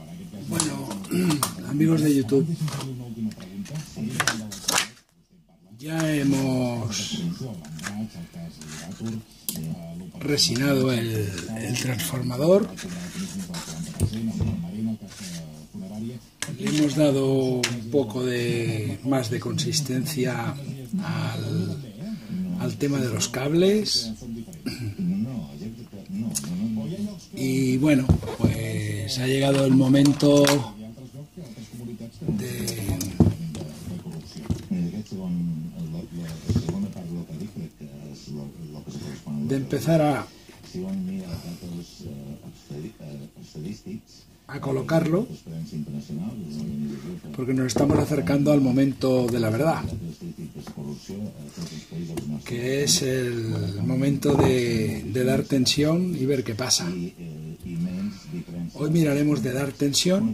Bueno, amigos de YouTube, ya hemos resinado el transformador, le hemos dado un poco más de consistencia al tema de los cables y bueno, pues ha llegado el momento de empezar a colocarlo, porque nos estamos acercando al momento de la verdad, que es el momento de dar tensión y ver qué pasa. Hoy miraremos de dar tensión.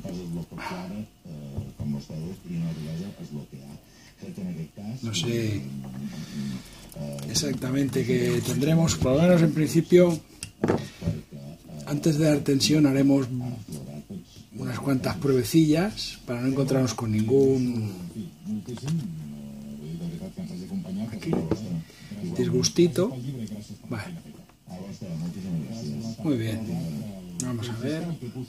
No sé exactamente qué tendremos, por lo menos en principio, antes de dar tensión haremos unas cuantas pruebecillas para no encontrarnos con ningún disgustito. Vale. Muy bien, vamos a ver.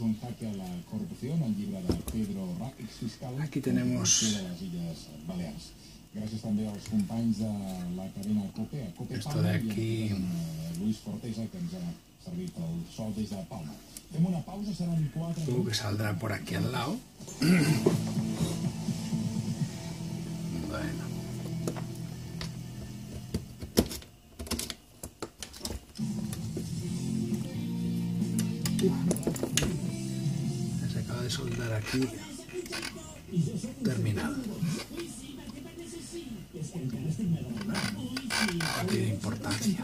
Aquí tenemos esto de aquí. Supongo que saldrá por aquí al lado. Bueno. Se acaba de soldar aquí. Terminado. No tiene importancia.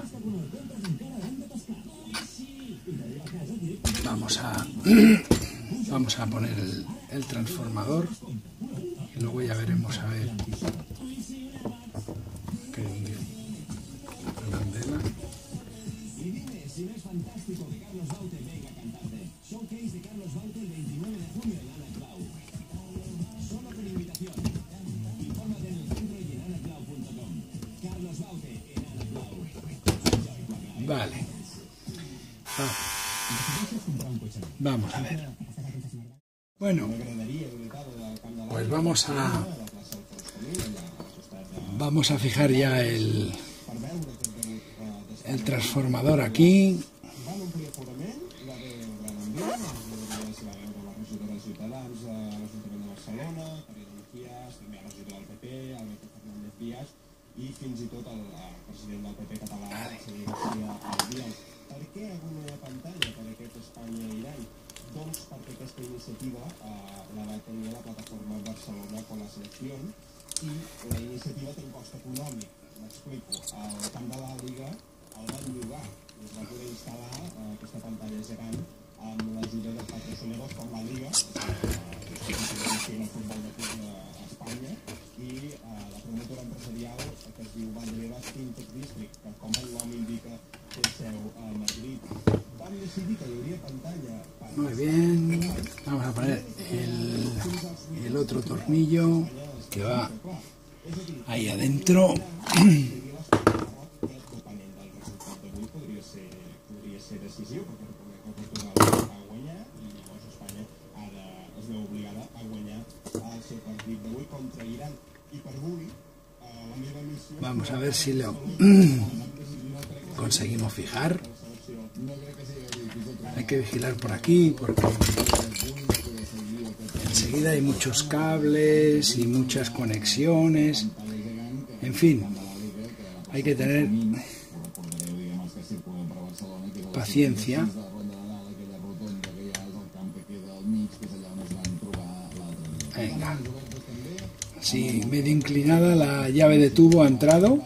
Vamos a poner el transformador y luego ya veremos a ver qué candela. Vale. Vamos a ver. Bueno, pues vamos a fijar ya el transformador aquí. I fins i tot el president del PP català, per què una pantalla per aquest Espanya-Iran? Doncs perquè aquesta iniciativa la va tenir la plataforma Barcelona con la selección i la iniciativa té un cost econòmic. M'explico, el camp de la Liga el van llogar i es va poder instal·lar aquesta pantalla gegant amb l'ajuda de patrocinadors com la Liga, que és el futbol de Espanya, i la promotora empresarial que es diu Vandrevas Fintech District, que com el nom indica té seu a Madrid. Van decidir que hi hauria pantalla. Muy bien, vamos a poner el otro tornillo que va ahí adentro. Podria ser decisiu perquè Portugal va guanyar i llavors Espanya ara es veu obligada a guanyar el seu partit d'avui contra Iran. I per avui la meva missió... Vamos a ver si lo conseguimos fijar. Hay que vigilar por aquí porque enseguida hay muchos cables y muchas conexiones. En fin, hay que tener paciencia. Venga. Sí, medio inclinada la llave de tubo ha entrado.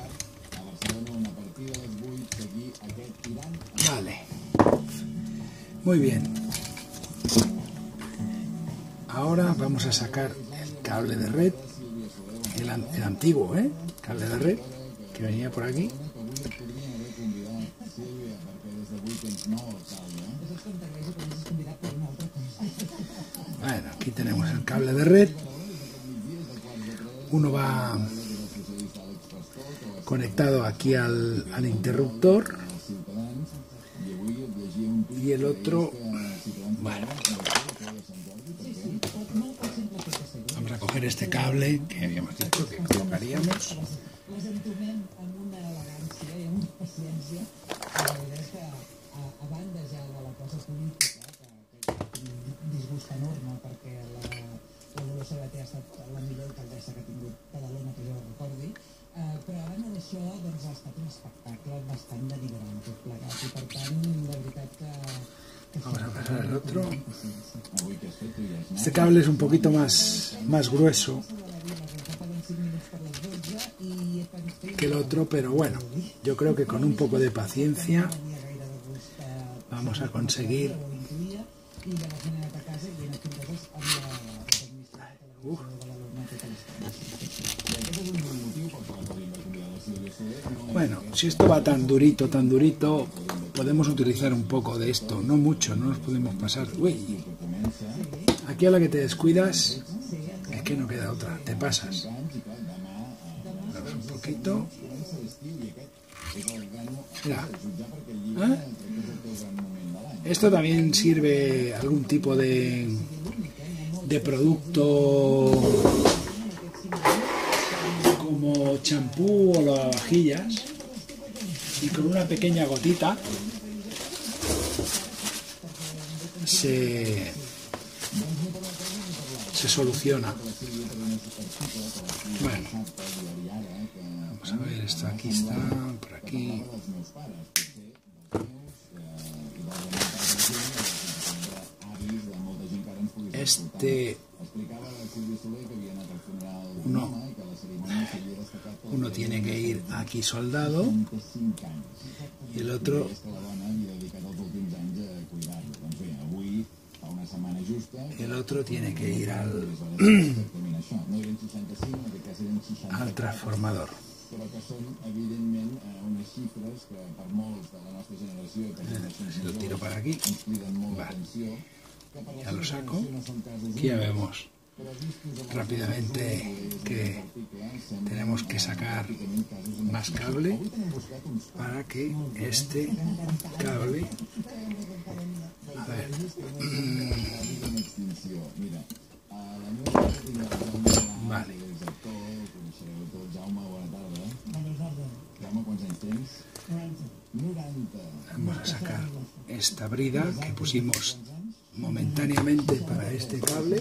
Vale. Muy bien. Ahora vamos a sacar el cable de red, el antiguo, cable de red que venía por aquí. tenemos el cable de red. Uno va conectado aquí al interruptor y el otro, bueno, vamos a coger este cable que habíamos dicho que colocaríamos. Les entomem amb una elegància i amb una paciència. La veritat és que, a banda ja de la cosa política, que un disgust enorme, perquè la Dolors Sabater ha estat la millor alcaldessa que ha tingut Badalona, que jo recordi, però a banda d'això, doncs, ha estat un espectacle bastant denigrant tot plegat, i per tant, de veritat que... Vamos a pasar al otro. Este cable es un poquito más grueso que el otro, pero bueno, yo creo que con un poco de paciencia vamos a conseguir. Bueno, si esto va tan durito, podemos utilizar un poco de esto, no mucho, no nos podemos pasar. Uy, aquí a la que te descuidas, es que no queda otra, te pasas. Vamos un poquito. Mira. ¿Eh? Esto también sirve algún tipo de producto como champú o lavavajillas, y con una pequeña gotita se soluciona. Bueno, vamos a ver, esto aquí está, por aquí. Uno tiene que ir aquí soldado y el otro tiene que ir al transformador. Lo tiro para aquí. Vale. Ya lo saco. Aquí ya vemos rápidamente que tenemos que sacar más cable para que este cable, a ver, vale, vamos a sacar esta brida que pusimos momentáneamente para este cable.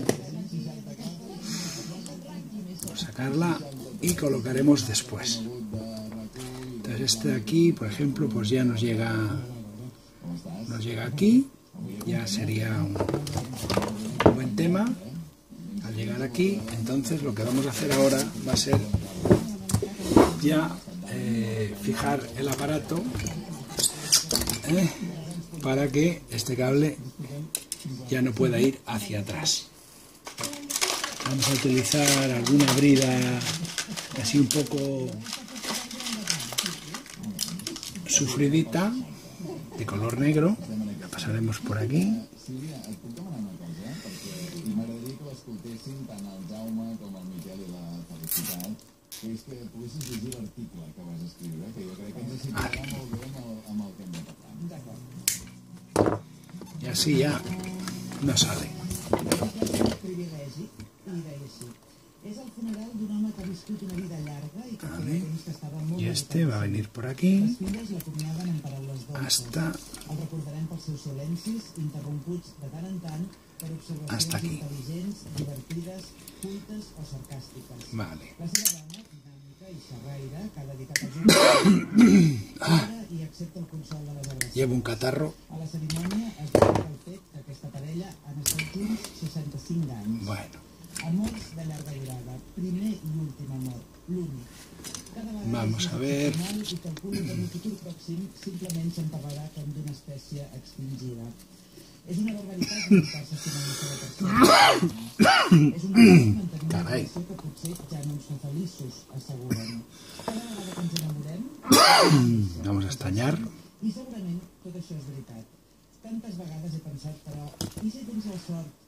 Vamos a sacarla y colocaremos después. Entonces este de aquí, por ejemplo, pues ya nos llega aquí, ya sería un buen tema al llegar aquí. Entonces lo que vamos a hacer ahora va a ser ya fijar el aparato para que este cable ya no pueda ir hacia atrás. Vamos a utilizar alguna brida así un poco sufridita, de color negro. La pasaremos por aquí. Vale. Y así ya no sale. Vale. Y este va a venir por aquí hasta aquí. Vale. Llevo un catarro. Bueno. Vamos a ver. Caray. Vamos a estañar.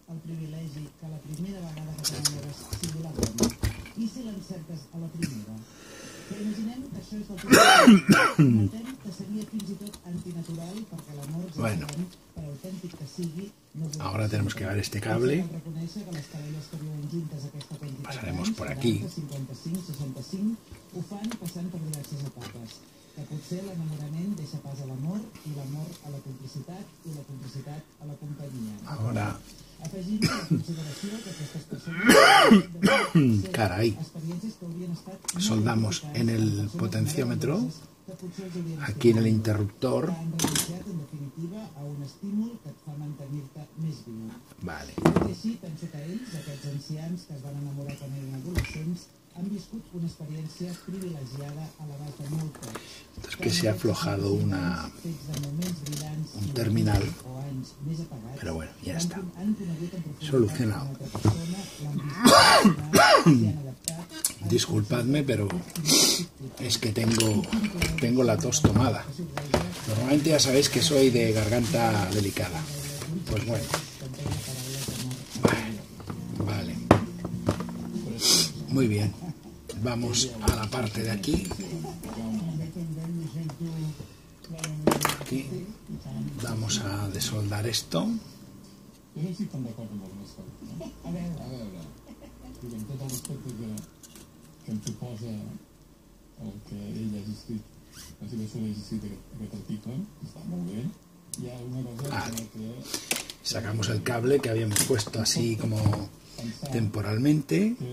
el privilegi que la primera vegada que t'enamores sigui la bona? I si l'encertes a la primera? Però imaginem que això és del tot... Notem que seria fins i tot antinatural perquè l'amor, ja sabem, per autèntic que sigui... Ahora tenemos que ver este cable. Reconèixer que les parelles que viuen juntes aquesta quantitat Pasaremos d'anys, por aquí. 55, 65, ho fan passant per diverses etapes. Que potser l'enamorament deixa pas a l'amor i l'amor a la complicitat i la complicitat a la companyia. Ahora... Afegint la consideració que aquestes persones Caray. experiències que haurien estat Soldamos en el potenciómetro, aquí en el interruptor. han renunciat en definitiva a un estímul que et fa mantenir-te més viu. Vale. Tot i així, penso que ells, aquests ancians que es van enamorar quan eren adolescents, han viscut una experiència privilegiada a l'abast de moltes. Es que se ha aflojado un terminal, pero bueno, ya está. Solucionado. Disculpadme, pero es que tengo la tos tomada. Normalmente ya sabéis que soy de garganta delicada. Pues bueno. Vale. Muy bien. Vamos a la parte de aquí. Aquí. Vamos a desoldar esto. Jo no estic tan d'acord amb algunes coses, no? A veure, amb tot el respecte que em suposa el que ell ha existit, la situació ha existit aquest article, està molt bé. Hi ha una cosa que... Sacamos el cable que habíamos puesto así como temporalmente. que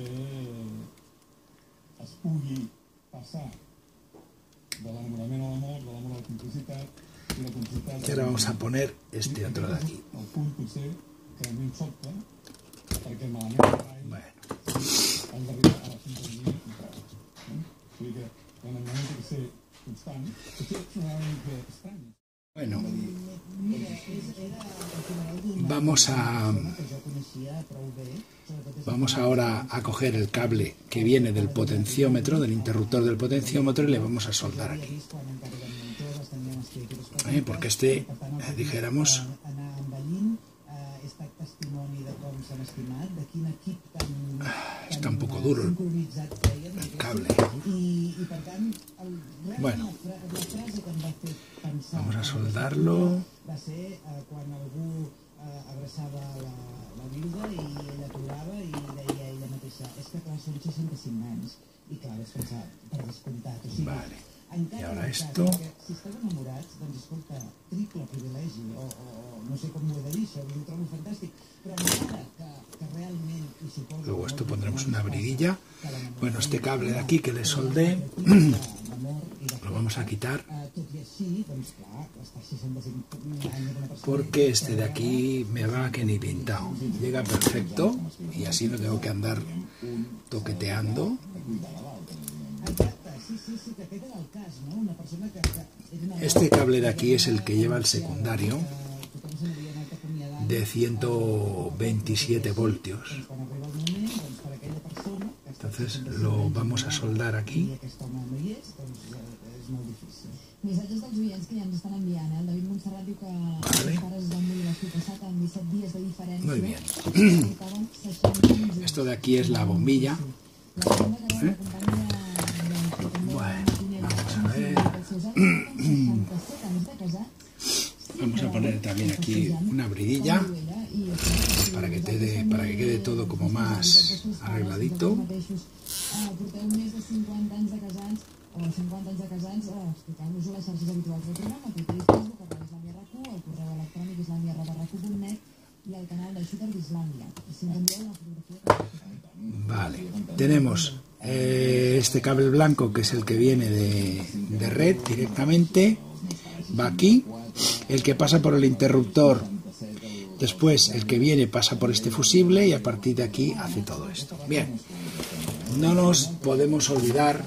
es pugui passar de l'enamorament a l'amor, de l'amor a la complicitat, i la complicitat... Y ahora vamos a poner este otro de aquí. El punt potser que a mi em sobta, perquè malament Bueno. has d'arribar a la sintonia i prou. Vull dir que l'enamorament té que ser constant, potser sonarà una mica estrany. Bueno, Mira, era el funeral d'un vamos que jo coneixia prou bé, sobretot és Vamos ahora a coger el cable que viene del potenciómetro, del interruptor del potenciómetro, y le vamos a soldar aquí. vist quan encara eren molt joves, tenien les criatures petites. Porque este, Per tant, el dijéramos, anar envellint, he estat testimoni de com s'han estimat, de quin equip tan está un poco duro sincronitzat feien. el cable. I per tant, Bueno. la frase que em va fer pensar... Vamos a soldarlo. Va ser quan algú abraçava la viuda i ella plorava i deia a ella mateixa, és que clar, són 65 anys. I clar, vas pensar, per descomptat. O sigui, Vale. encara Y ahora en el cas esto. que si esteu enamorats, doncs escolta, triple privilegi, o no sé com ho he de dir, això ho trobo fantàstic, però encara que realment hi suposo... Luego esto pondremos una abridilla. Bueno, este cable de aquí que le soldé, lo vamos a quitar, Tot i així, doncs clar, estar 65 anys d'una persona... porque este de aquí me va que ni pintado. Llega perfecto y así no tengo que andar toqueteando. Exacte, sí, que aquest era el cas, no? Una persona que era una... Este cable de aquí es el que lleva el secundario Tothom se n'havia anat acomiadant. de 127 voltios. Quan arriba el moment, doncs per aquella persona... Entonces lo vamos a soldar aquí. I aquest home no hi és, doncs és molt difícil. Missatges dels oients que ja ens estan enviant. El David Montserrat diu que Vale. els pares es van morir l'estiu passat amb 17 dies de diferència. Muy bien. Portaven 60 anys. Esto de aquí es la bombilla. La segona que era la companya Bueno, vamos a ver. dels seus anys, 67 anys de casat. Vamos a poner también aquí una abridilla para que quede todo como más arregladito. Porteu més de 50 anys de casats o 50 anys de casats explicant-nos les xarxes habituals del programa, Twitter i Facebook, el islàmia.ru, el correu electrònic islàmia@racu.net i el canal de Shooter d'Islàmia. I si ens envieu una fotografia... Vale, tenemos este cable blanco que es el que viene de red directamente, va aquí, el que pasa por el interruptor, después el que viene pasa por este fusible y a partir de aquí hace todo esto. Bien, no nos podemos olvidar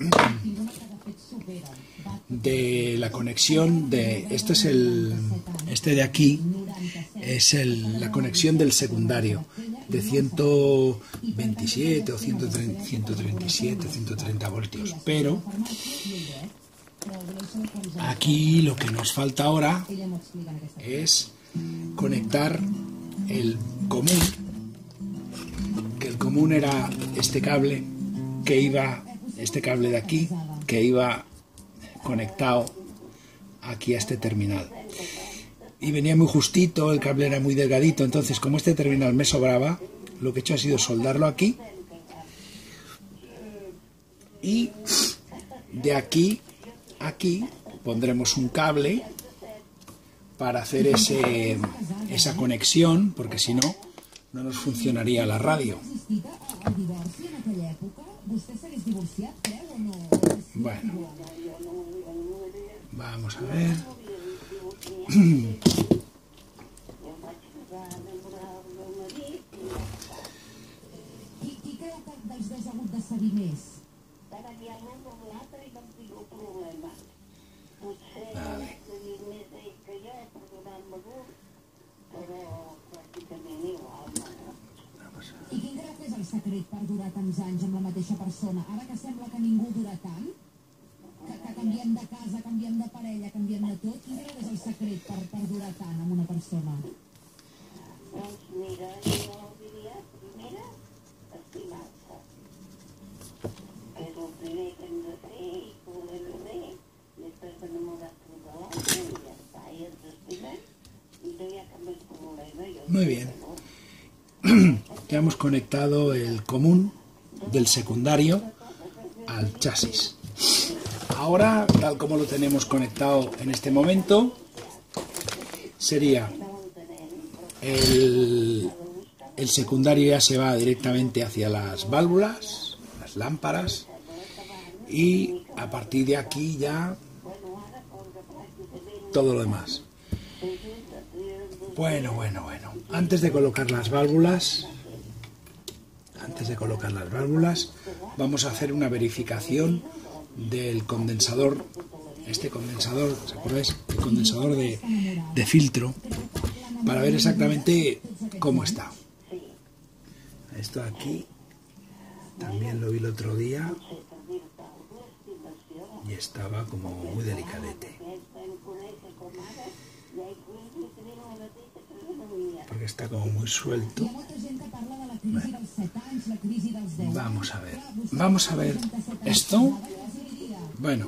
de la conexión de, este de aquí es la conexión del secundario de 127 o 137, 130 voltios, pero aquí lo que nos falta ahora es conectar el común, que el común era este cable este cable de aquí, que iba conectado aquí a este terminal. Y venía muy justito, el cable era muy delgadito, entonces como este terminal me sobraba, lo que he hecho ha sido soldarlo aquí, y de aquí a aquí pondremos un cable para hacer esa conexión, porque si no, no nos funcionaría la radio. Bueno, vamos a ver. Vale. I quin creu que és el secret per durar tants anys amb la mateixa persona? Ara que sembla que ningú dura tant, que canviem de casa, canviem de parella, canviem de tot, quin creu que és el secret per durar tant amb una persona? Doncs mira, jo diria, primera, estimar-se. Que és el primer que hem de fer i poder-ho bé. Després enamorar-se de l'altre i ja està, i ens estimem. I no hi ha cap més problema. Muy bien. Ya hemos conectado el común del secundario al chasis. Ahora, tal como lo tenemos conectado en este momento, sería el secundario ya se va directamente hacia las válvulas, las lámparas, y a partir de aquí ya todo lo demás. Bueno. Antes de colocar las válvulas, vamos a hacer una verificación del condensador. Este condensador, ¿os acordáis? El condensador de filtro, para ver exactamente cómo está. Esto aquí también lo vi el otro día y estaba como muy delicadete, porque está como muy suelto. Bueno, vamos a ver esto. Bueno,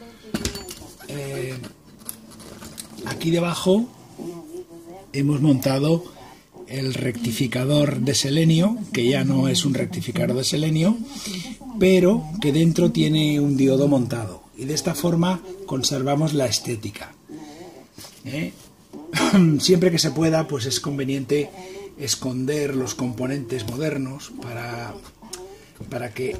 aquí debajo hemos montado el rectificador de selenio, que ya no es un rectificador de selenio, pero que dentro tiene un diodo montado, y de esta forma conservamos la estética. Siempre que se pueda, pues es conveniente esconder los componentes modernos para que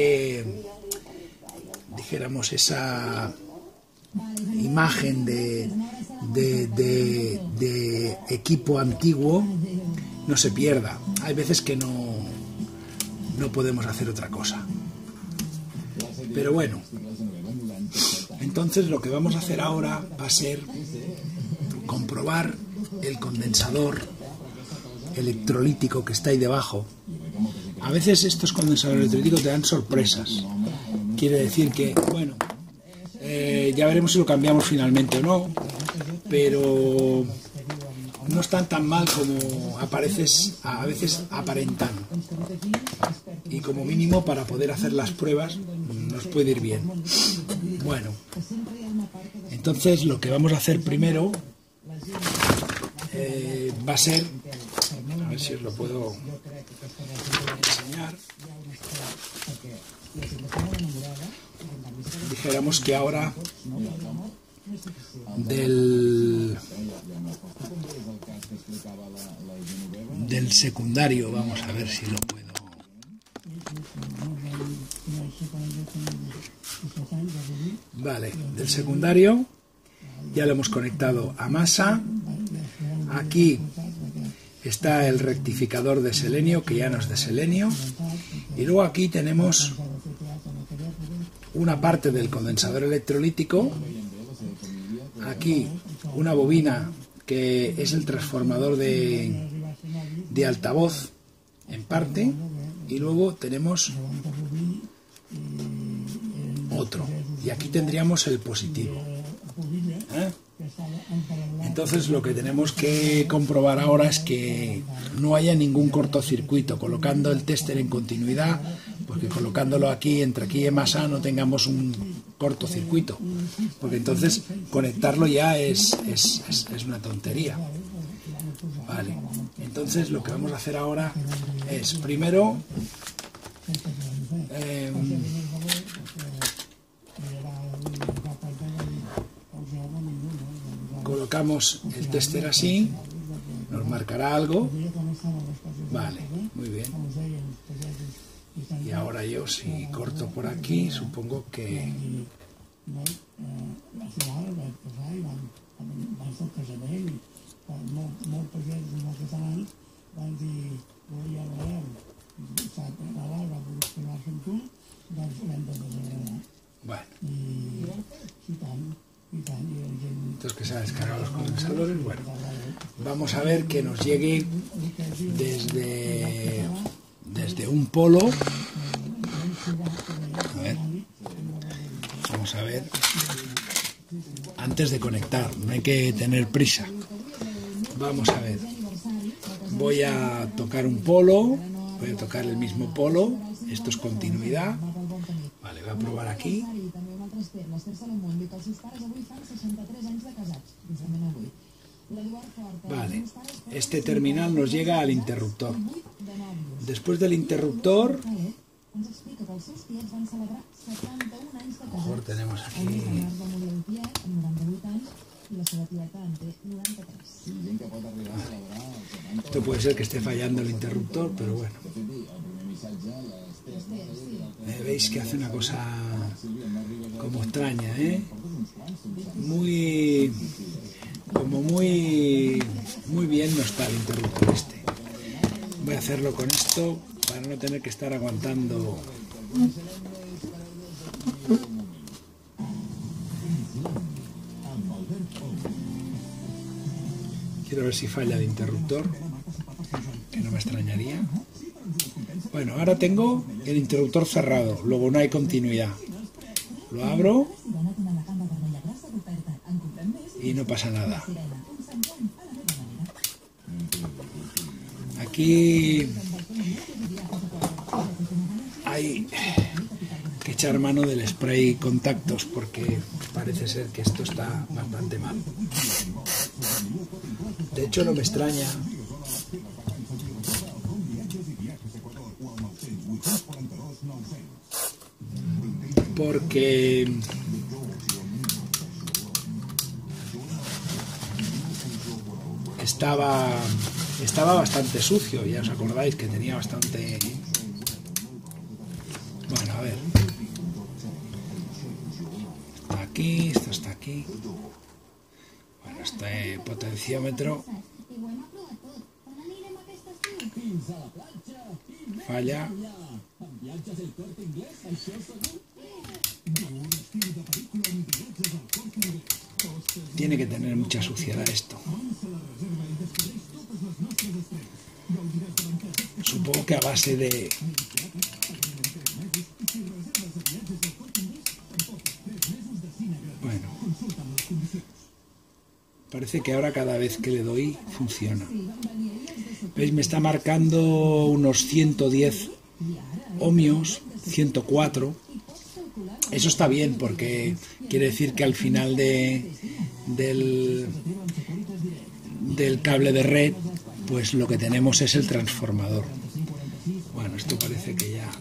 esa imagen de equipo antiguo no se pierda. Hay veces que no podemos hacer otra cosa. Pero bueno, entonces lo que vamos a hacer ahora va a ser comprobar el condensador electrolítico que está ahí debajo. A veces estos condensadores electrolíticos te dan sorpresas. Quiere decir que, bueno, ya veremos si lo cambiamos finalmente o no, pero no están tan mal como a veces aparentan. Y como mínimo, para poder hacer las pruebas, nos puede ir bien. Bueno, entonces lo que vamos a hacer primero va a ser, a ver si os lo puedo enseñar. Dijéramos que ahora del secundario, vamos a ver si lo puedo. Vale, del secundario ya lo hemos conectado a masa. Aquí está el rectificador de selenio, que ya no es de selenio, y luego aquí tenemos una parte del condensador electrolítico, aquí una bobina que es el transformador de altavoz en parte, y luego tenemos otro, y aquí tendríamos el positivo. Entonces lo que tenemos que comprobar ahora es que no haya ningún cortocircuito, colocando el tester en continuidad, porque colocándolo aquí, entre aquí y EMASA, no tengamos un cortocircuito, porque entonces conectarlo ya es una tontería. Vale, entonces lo que vamos a hacer ahora es, primero, colocamos el tester así, nos marcará algo. Vale, muy bien. Y ahora yo, si corto por aquí, supongo que... Bueno. Entonces, que se ha descargado los condensadores. Bueno, vamos a ver que nos llegue desde un polo. A ver, vamos a ver, antes de conectar, no hay que tener prisa. Vamos a ver, voy a tocar un polo, voy a tocar el mismo polo, esto es continuidad. Vale, voy a probar aquí. Vale, este terminal nos llega al interruptor. Después del interruptor, a lo mejor tenemos aquí... Esto puede ser que esté fallando el interruptor, pero bueno. Veis que hace una cosa como extraña, ¿eh? Muy bien no está el interruptor este. Voy a hacerlo con esto para no tener que estar aguantando. Quiero ver si falla el interruptor, que no me extrañaría. Bueno, ahora tengo el interruptor cerrado, luego no hay continuidad. Lo abro y no pasa nada. Aquí hay que echar mano del spray contactos porque parece ser que esto está bastante mal. De hecho, no me extraña, porque estaba bastante sucio, ya os acordáis que tenía bastante... Bueno, a ver, está aquí, esto está aquí. Bueno, este potenciómetro falla. Tiene que tener mucha suciedad esto. Supongo que a base de... Bueno, parece que ahora cada vez que le doy funciona. ¿Veis? Me está marcando unos 110 ohmios, 104. Eso está bien porque quiere decir que al final del cable de red, pues lo que tenemos es el transformador. Bueno, esto parece que ya...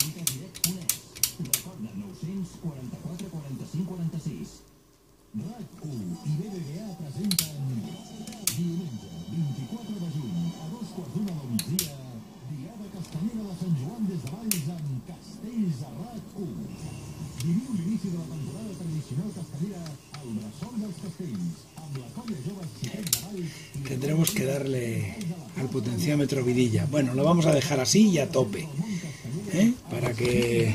Tendremos que darle al potenciómetro vidilla. Bueno, lo vamos a dejar así y a tope, ¿eh? Para que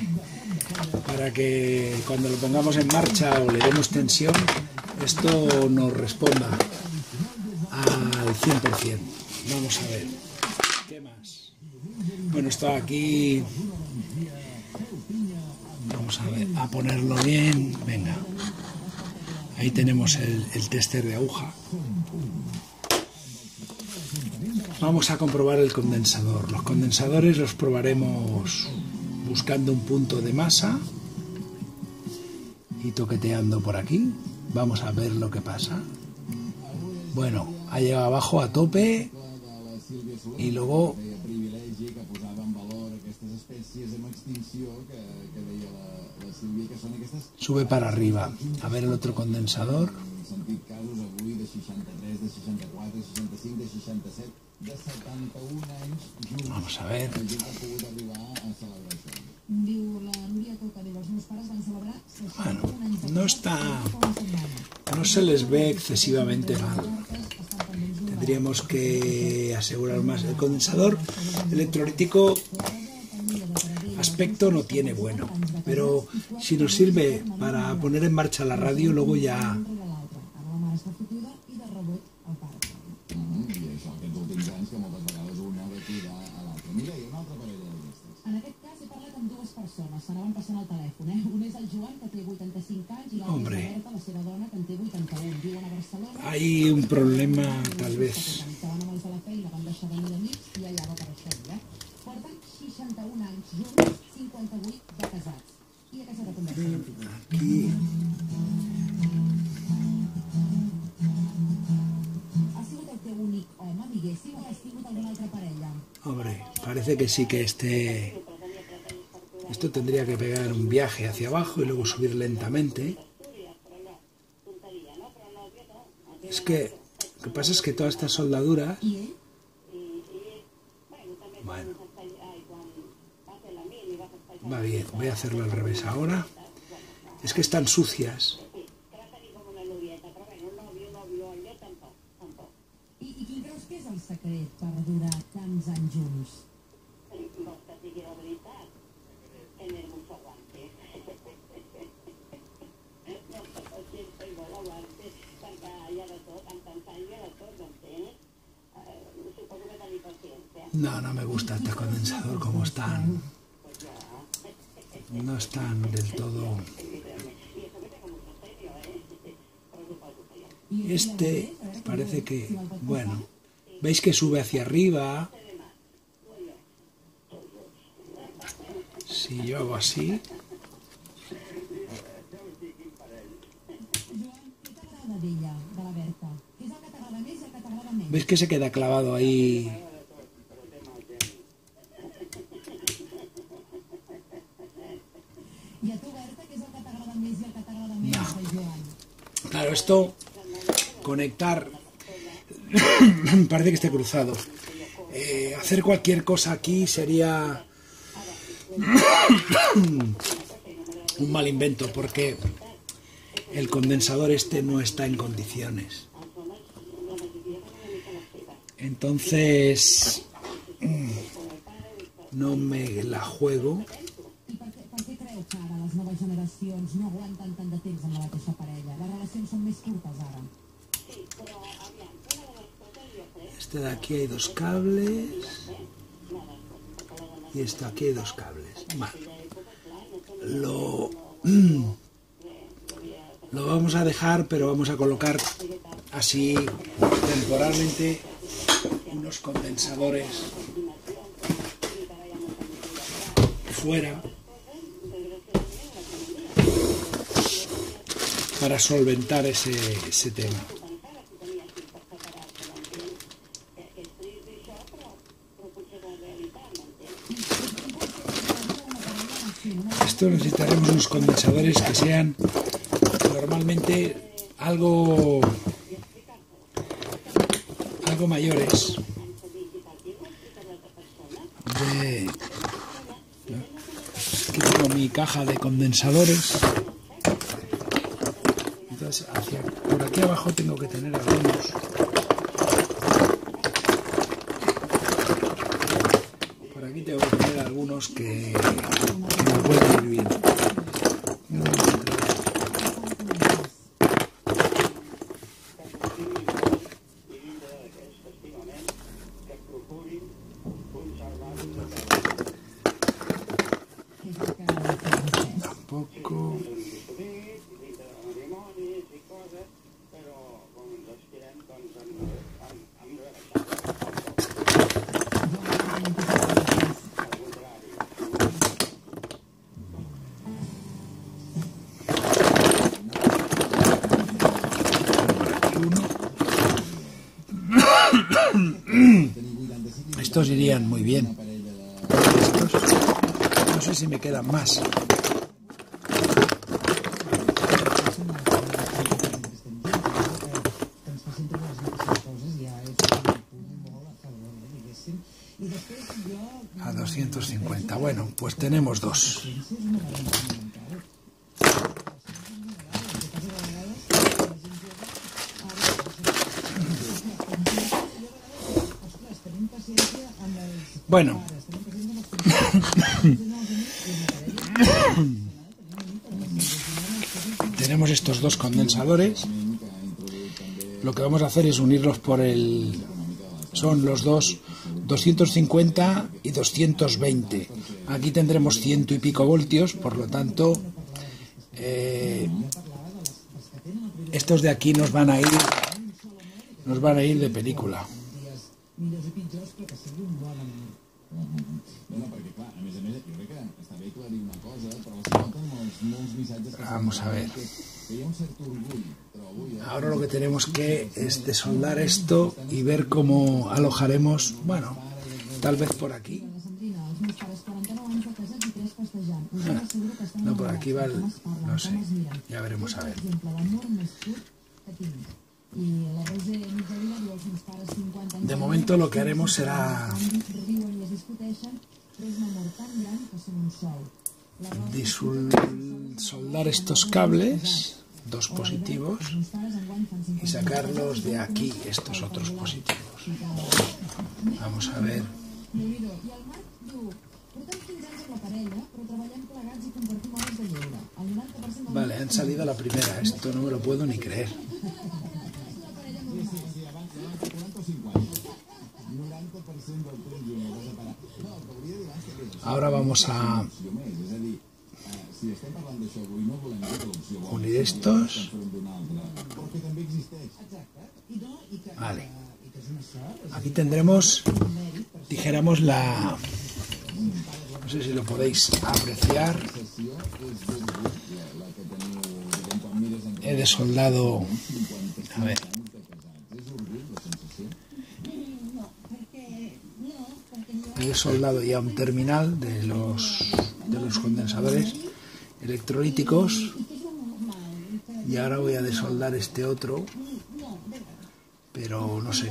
cuando lo pongamos en marcha o le demos tensión, esto nos responda al 100%. Vamos a ver, ¿qué más? Bueno, está aquí. Vamos a ver, a ponerlo bien. Venga, Ahí tenemos el tester de aguja. Vamos a comprobar el condensador. Los condensadores los probaremos buscando un punto de masa y toqueteando por aquí. Vamos a ver lo que pasa. Bueno, ha llegado abajo a tope y luego sube para arriba. A ver el otro condensador. Vamos a ver. Bueno, no se les ve excesivamente mal. Tendríamos que asegurar más. El condensador electrolítico aspecto no tiene bueno, pero si nos sirve para poner en marcha la radio, luego ya... Hombre, hay un problema tal vez. Aquí. Hombre, parece que sí que esto tendría que pegar un viaje hacia abajo y luego subir lentamente. Es que lo que pasa es que todas estas soldaduras... Bueno, va bien, voy a hacerlo al revés ahora. Es que están sucias. I quin creus que és el secret per durar tants anys junts? Vols que digui la veritat? Tener mucho aguante. Molta paciència i molt aguante, perquè hi ha de tot, amb tants anys hi ha de tot, m'entens? Suposo que tenir paciència. No me gusta este condensador como están. No están del todo... Este parece que, bueno, veis que sube hacia arriba. Si yo hago así. ¿Veis que se queda clavado ahí? No. Claro, esto... Conectar, parece que esté cruzado. Hacer cualquier cosa aquí sería un mal invento, porque el condensador este no está en condiciones. Entonces, no me la juego. Per què creu que ara les noves generacions no aguanten tant de temps amb la mateixa parella? Les relacions són més curtes ara. Este de aquí hay dos cables y esto aquí hay dos cables. Vale. Lo vamos a dejar, pero vamos a colocar así temporalmente unos condensadores fuera para solventar ese tema. Esto necesitaremos unos condensadores que sean normalmente algo mayores. Aquí tengo mi caja de condensadores. Entonces, por aquí abajo tengo que tener algunos. Por aquí tengo que tener algunos que me pueden ir bien. Tampoco. Estos irían muy bien. Estos, no sé si me quedan más. A 250. Bueno, pues tenemos dos. Bueno. Tenemos estos dos condensadores. Lo que vamos a hacer es unirlos por el... Son los dos 250 y 220. Aquí tendremos 100 y pico voltios, por lo tanto, estos de aquí nos van a ir de película. Vamos a ver. Ahora lo que tenemos que es desoldar esto y ver cómo alojaremos, bueno, tal vez por aquí. No, por aquí va el... no sé, ya veremos a ver. De momento lo que haremos será soldar estos cables, dos positivos, y sacarlos de aquí, estos otros positivos. Vamos a ver. Vale, han salido a la primera. Esto no me lo puedo ni creer. Ahora vamos a unir estos. Vale. Aquí tendremos, dijéramos, la... No sé si lo podéis apreciar. He desoldado... A ver. He soldado ya un terminal de los condensadores electrolíticos y ahora voy a desoldar este otro, pero no sé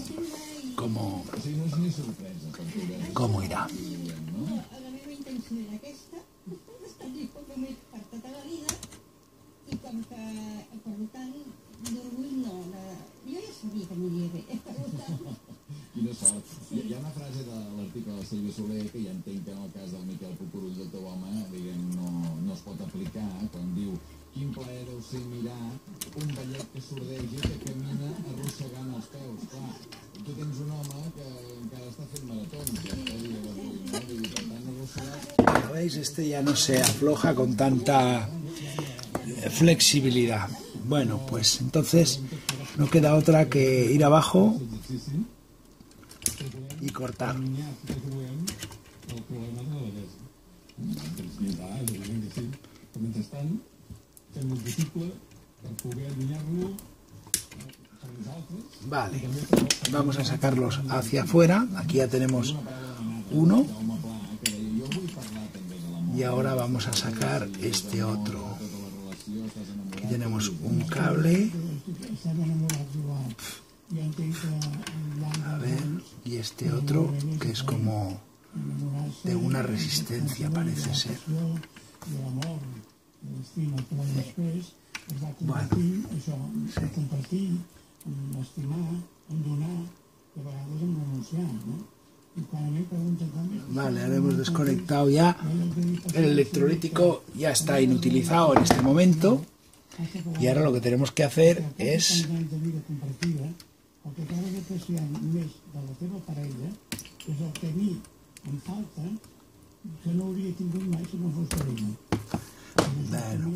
cómo irá. Quina sort. Hi ha una frase de l'article de Sílvia Soler que ja entenc que en el cas del Miquel Cucurull, del teu home, diguem, no es pot aplicar, quan diu quin plaer deu ser mirar un vellet que sordeja i que camina arrossegant els peus. Clar, tu tens un home que encara està fent maratons, ja està dia d'avui, no? Vull dir, per tant, arrossegat... ¿Veis? Este ya no se afloja con tanta flexibilidad. Bueno, pues entonces no queda otra que ir abajo y cortar. Vale, vamos a sacarlos hacia afuera. Aquí ya tenemos uno y ahora vamos a sacar este otro. Aquí tenemos un cable. A ver, y este otro que es como de una resistencia, parece ser. Bueno, sí. Vale, ahora hemos desconectado ya. El electrolítico ya está inutilizado en este momento. Y ahora lo que tenemos que hacer es... Bueno.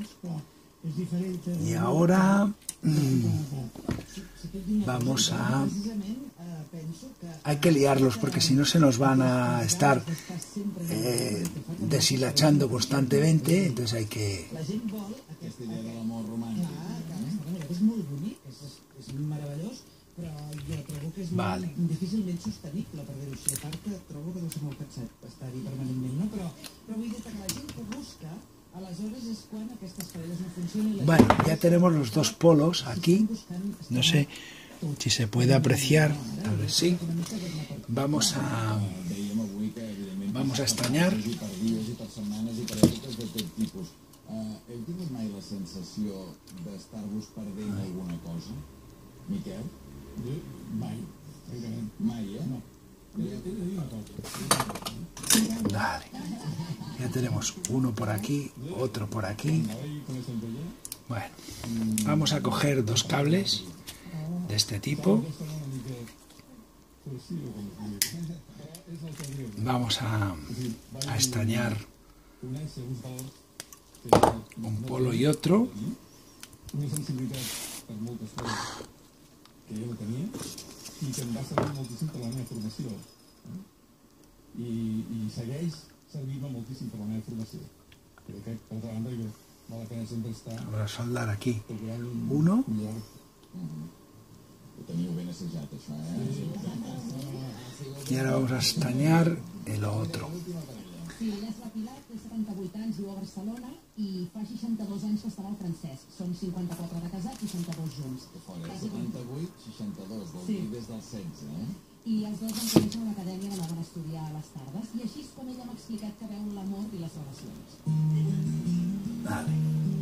Y ahora vamos a... Hay que liarlos porque si no se nos van a estar deshilachando constantemente, entonces hay que... És molt bonic, és meravellós, però jo trobo que és Vale. difícilment sostenible, per dir-ho així. A part que trobo que deu ser molt cansat estar-hi permanentment, no? Però vull dir que la gent que busca, aleshores és quan aquestes parelles no funcionen. Bueno, ya tenemos los dos polos aquí. No sé si se puede apreciar, tal vez sí. Vamos a estañar. I per dies i per setmanes i per èpoques de tot tipus. Heu tingut mai la sensació d'estar-vos perdent alguna cosa? Miquel? Jo, mai. Mai, eh? No. Vale. Ya tenemos uno por aquí, otro por aquí. Bueno, vamos a coger dos cables de este tipo. Vamos a estañar un polo y otro. Una sensibilitat per moltes coses que jo no tenia i que em va servir moltíssim per la meva formació. I segueix servint-me moltíssim per la meva formació. Però crec, per altra banda, que val la pena sempre estar Vamos a soldar aquí procurant uno. millor. Ho teniu ben assajat, això, eh? Y ahora vamos a estañar el otro. Sí, ella és la Pilar, té 78 anys, viu a Barcelona i fa 62 anys que està amb el Francesc. Són 54 de casats i 62 junts. Que fora, 78, 62, vol dir des del 16, eh? I els dos van conèixer a una acadèmia on anaven a estudiar a les tardes. I així és com ella m'ha explicat que veu l'amor i les relacions. Vale.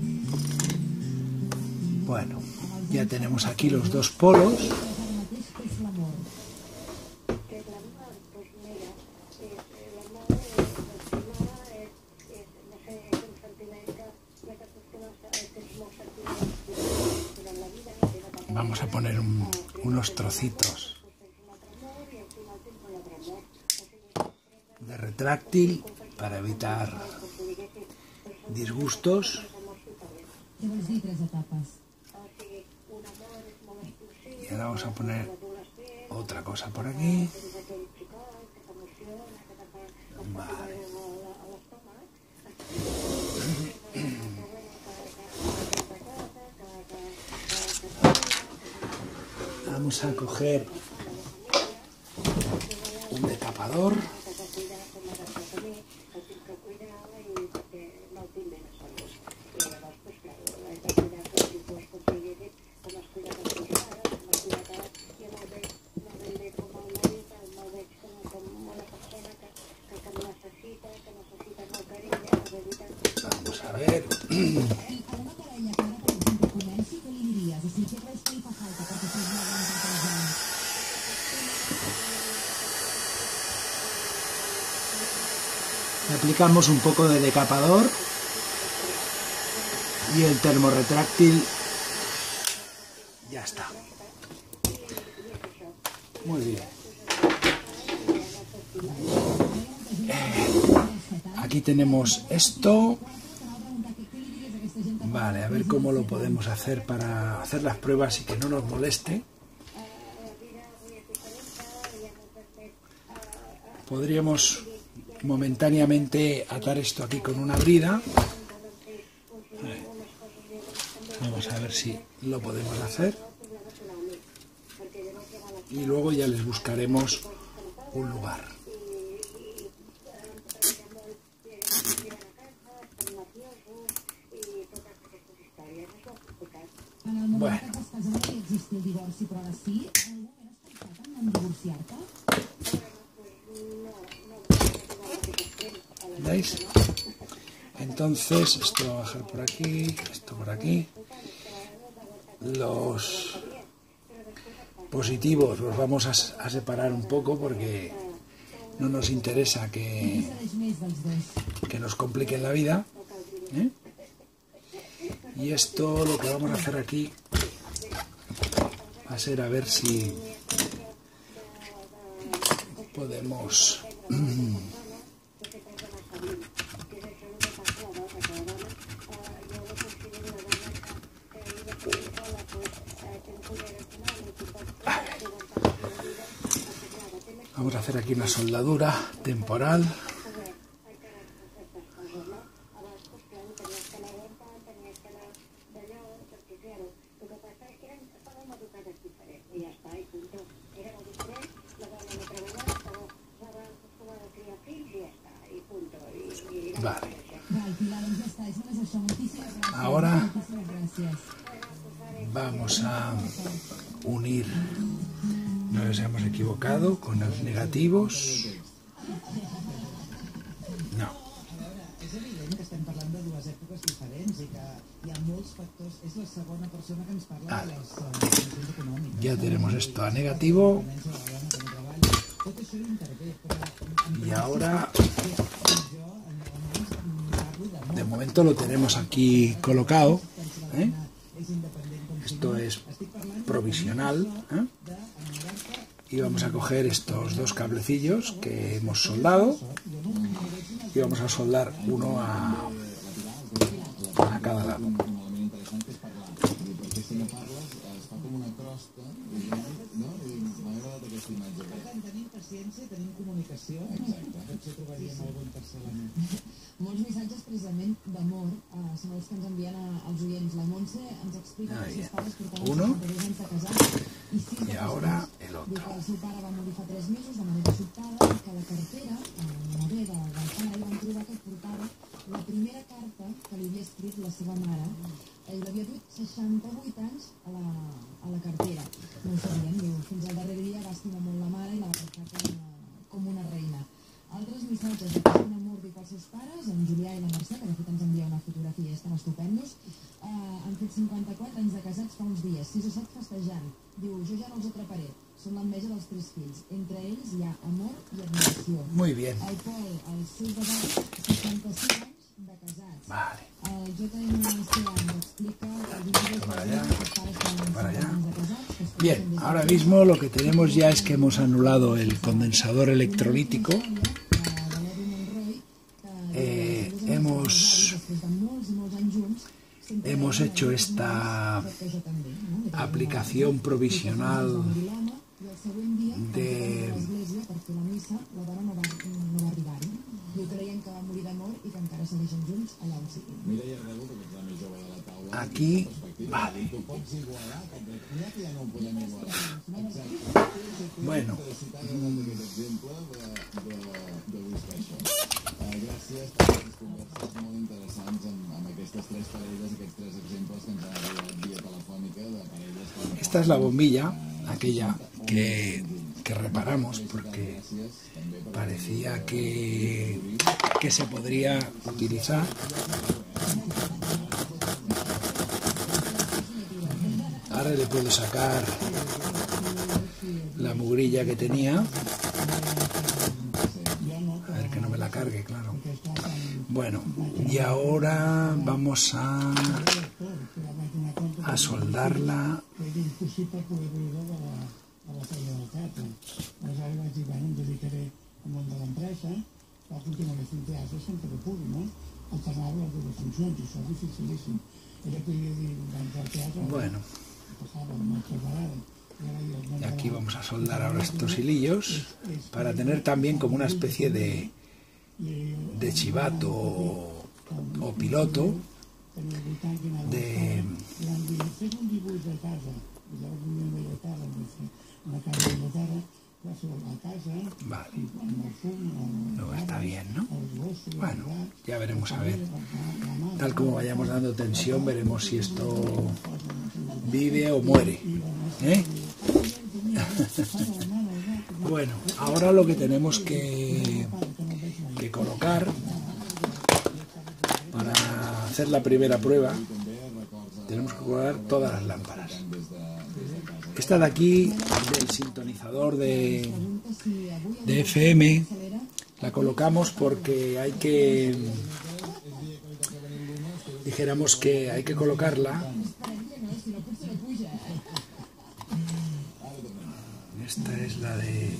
Bueno, ya tenemos aquí los dos polos. Ara mateix, què és l'amor? Que el amor, pues mira, el amor es, no sé, es un sentimiento que te acostumbras a que es muy sentimental, pero en la vida no tiene que Vamos a poner unos trocitos de retráctil para evitar disgustos. Què vols dir, tres etapes? Y ahora vamos a poner otra cosa por aquí. Vale. Vamos a coger un decapador. Vamos a ver. A una parella que ara, per exemple, comenci, què li diries? O sigui, què creus que li fa falta perquè fos una bona intel·ligent? Le aplicamos un poco de decapador y el termorretráctil ya está. Muy bien. Aquí tenemos esto. Vale, a ver cómo lo podemos hacer para hacer las pruebas y que no nos moleste. Podríamos momentáneamente atar esto aquí con una brida. Vamos a ver si lo podemos hacer. Y luego ya les buscaremos un lugar. En el moment Bueno. que et vas casar no hi existia el divorci, però ara sí. En algun moment has pensat en divorciar-te? ¿Veis? Entonces, esto va a bajar por aquí, esto por aquí. Los positivos los vamos a separar un poco porque no nos interesa Qui sereix més dels dos? que nos compliquen la vida. ¿eh? Y esto lo que vamos a hacer aquí va a ser a ver si podemos vamos a hacer aquí una soldadura temporal. I ja està, i Vale. Val, Pilar, doncs ja està. És només això. Moltíssimes gràcies. Ahora Moltíssimes gràcies. vamos a unir. Nos hemos equivocado con los negativos. No. A veure, és evident que estem parlant de dues èpoques diferents i que hi ha molts factors. És la segona persona que ens parla de les condicions econòmiques. Ya tenemos esto a negativo. Tot això intervé, però Y ahora, jo almenys parlo de de momento lo tenemos aquí colocado. ¿Eh? és independent com Esto es provisional. ¿Eh? Y vamos a coger estos dos cablecillos que hemos soldado y vamos a soldar uno a cada lado. Un element interessant que és parlar, perquè si no parles es fa com una crosta, no? M'ha agradat aquesta imatge. Per tant, tenim paciència, tenim comunicació. Exacte. Potser trobaríem algun tercer element. Molts missatges precisament d'amor són els que ens envien als oients. La Montse ens explica que els seus pares portaven Uno. 62 anys de casats i 6 de Y ahora casats. el Diu otro. que el seu pare va morir fa 3 mesos de manera sobtada i que a la cartera, del pare, hi van trobar que portava la primera carta que li havia escrit la seva mare. Ell havia dut 68 anys a la cartera. No ho sabien, diu. Fins al darrer dia va estimar molt la mare i la va tractar com una reina. Altres missatges de un amor diu pels seus pares, en Julià i la Mercè, que de fet ens envia una fotografia i estan estupendos, han fet 54 anys de casats fa uns dies, 6 o 7 festejant. Diu, jo ja no els atraparé, són l'enveja dels 3 fills. Entre ells hi ha amor i admiració. Muy bien. El Pol, els seus avals, 65 anys de casats. Vale. El JMC ens explica que el 22 Para de allá, gener els pares tenen para allá. 50 anys de casats. Que es Bien, coneixen des de ahora mismo lo que tenemos ya es que hemos anulado el condensador electrolítico. Hemos hecho esta aplicación provisional de Mireia Arreu, que és la més jove de la taula. aquí. Vale. Tu pots igualar, mira que ja no ho podem igualar. Exacte. Bueno, Si t'ha agradat aquest exemple de buscar això. Gràcies per aquestes converses molt interessants amb aquestes 3 parelles, aquests 3 exemples que ens han arribat via telefònica de parelles que... esta es la bombilla, aquella que reparamos porque parecía que se podría utilizar. Ahora le puedo sacar la mugrilla que tenía. A ver que no me la cargue, claro. Bueno, y ahora vamos a soldarla. Era impossible poder viure de la feina del teatre. Aleshores vaig dir, bueno, em dedicaré al món de l'empresa, però continuaré fent teatre sempre que pugui, no? Alternava les dues funcions, i això és dificilíssim. Era que jo dir, vaig al teatre, Bueno, passava una altra vegada. y aquí vamos a soldar ahora estos hilillos para tener también como una especie de chivato o piloto de... Fes un dibuix de casa, i llavors un dia de casa, una casa de terra, a casa, Vale, amb el fum, no está bien, ¿no? els gossos, Bueno, ya veremos a ver. Tal como vayamos dando tensión, veremos si esto vive o muere. ¿Eh? Bueno, ahora lo que tenemos que colocar para hacer la primera prueba, tenemos que colocar todas las lámparas. Esta de aquí, del sintonizador de FM, la colocamos porque hay que, dijéramos que hay que colocarla. Esta es la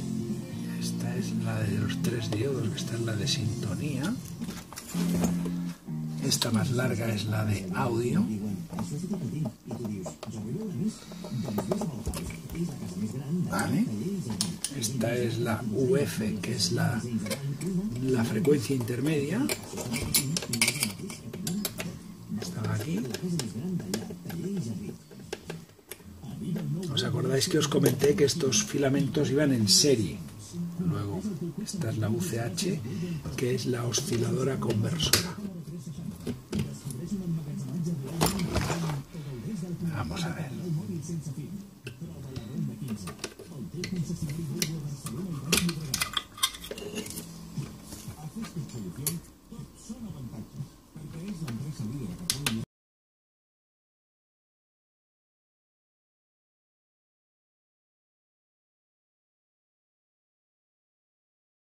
de los 3 diodos, esta es la de sintonía. Esta más larga es la de audio. Vale. Esta es la UF, que es la frecuencia intermedia. Esta va aquí. ¿Os acordáis que os comenté que estos filamentos iban en serie? Luego Esta es la UCH, que es la osciladora conversora. Vamos a ver. Solució, tot són avantatges, perquè és l'empresa líder